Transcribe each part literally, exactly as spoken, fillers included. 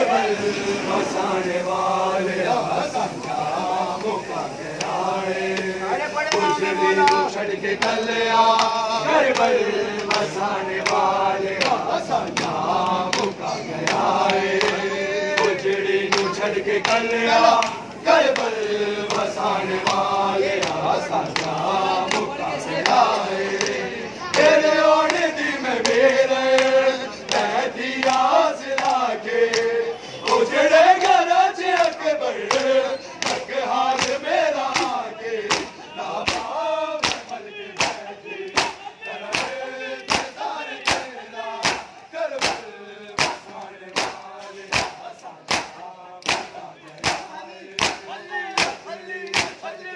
करबल वसाने वाले साजा मुका गया है उजड़ी नू छड़ के कलिया करबल वसाने वाले साजा मुका गया है उजड़ी नू छड़ के कलिया करबल वसाने वाले साजा मुका गया है तेरे ओने दी में मेरे तैदी आस लाके उजड़े घर च अकबर तक हाथ मेरा आके लाबा मल के बैठी करबल सारे तेरा करबल वसाने वाले साजा मुका गया है अल्ली अल्ली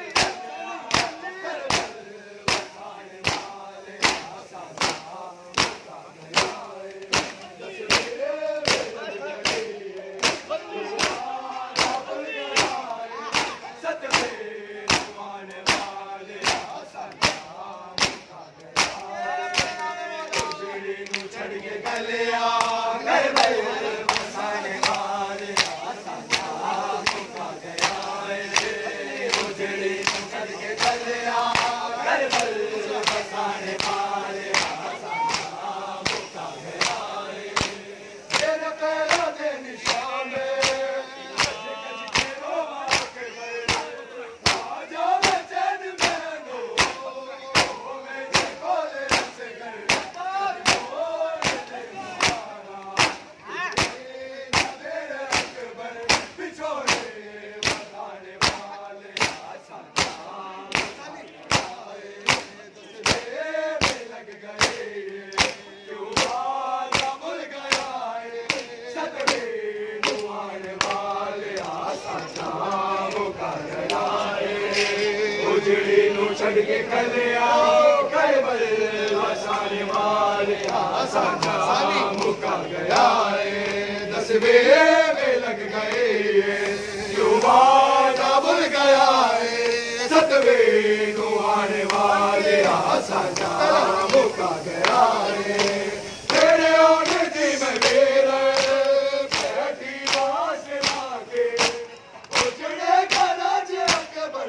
छड़ के कलिया करबल वसाने वाले साजा मुका गया है दसवे में लग गए युवा भूल गया है सतवे को आने वाले साजा मुका गया है तेरे ओने दी में मेरे बैठी बास लाके उजड़े घर च अकबर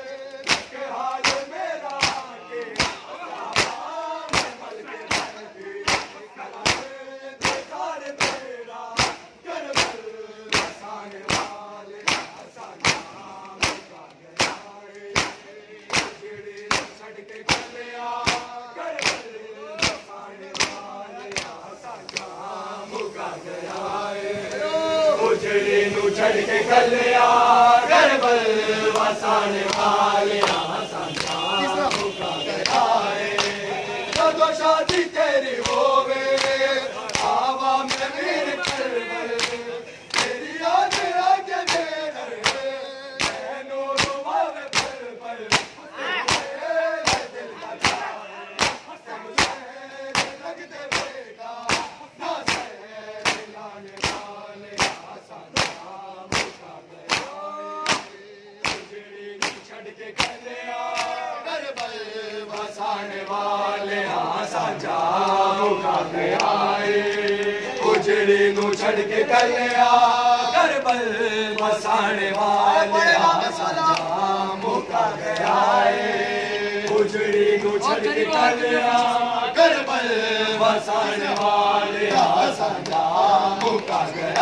उजड़ी नू छड़ के कलिया करबल वसाने वाले साजा मुका गया है जो शादी तेरी होवे आवा में वीर करबल तेरी याद आके मेरे मैनू रुवावे पल पल दिल का सबसे लगते बेटा ना से लाने वाले वसाने वाले साजा मुका गया है उजड़ी नू छड़ के कलिया करबल वसाने वाले साजा मुका गया है उजड़ी नू छड़ के कलिया करबल वसाने वाले साजा मुका गया